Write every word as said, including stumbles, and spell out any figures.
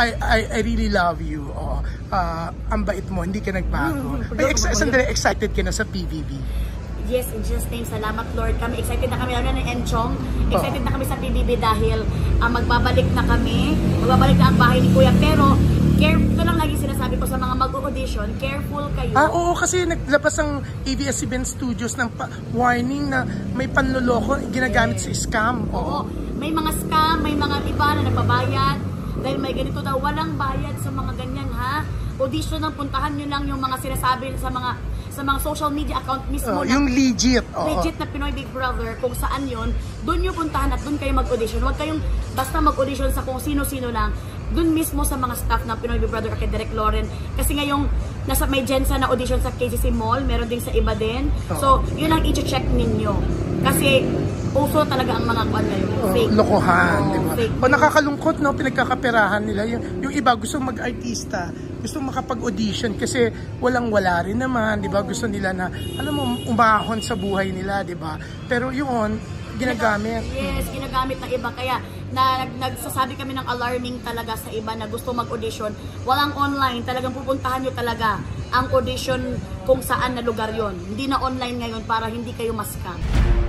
I, I, I really love you. Oh, uh, ang bait mo, hindi ka nagbago. Ay, ex sandali, excited ka na sa P V B. Yes, in Jesus' name, salamat Lord. Kami excited na kami, lalo na ng Enchong. Excited oh. na kami sa P V B dahil uh, magbabalik na kami. Magbabalik na ang bahay ni Kuya. Pero, careful, ito lang lagi sinasabi ko sa mga mag-audition, careful kayo. Ah, oo, kasi naglabas ang A B S C B N Studios ng warning na may panloloko ginagamit yes. sa scam. Oo. Oo, may mga scam, may mga iba na nagbabayad. Dahil may ganito daw, walang bayad sa mga ganyan ha. Audition ng puntahan nyo lang yung mga sinasabi sa mga sa mga social media account mismo. Oh, na, yung legit. Oh. Legit na Pinoy Big Brother, kung saan yun, doon nyo puntahan at doon kayo mag-audition. Huwag kayong basta mag-audition sa kung sino-sino lang. Doon mismo sa mga staff ng Pinoy Big Brother kay Direk Lauren. Kasi ngayong nasa may Jensa na audition sa K C C Mall, meron din sa iba din. Oh. So, yun ang i-check ninyo. Kasi uso talaga ang mga kwan ngayon. Fake. Oh, lokohan, oh, di ba? O nakakalungkot, no? Pinagkakaperahan nila. Yung, yung iba gusto mag-artista, gusto makapag-audition kasi walang-wala rin naman, di ba? Gusto nila na, alam mo, umahon sa buhay nila, di ba? Pero yun, ginagamit. Yes, ginagamit ng iba. Kaya, na, nagsasabi kami ng alarming talaga sa iba na gusto mag-audition. Walang online, talagang pupuntahan nyo talaga ang audition kung saan na lugar yon. Hindi na online ngayon para hindi kayo ma-scam.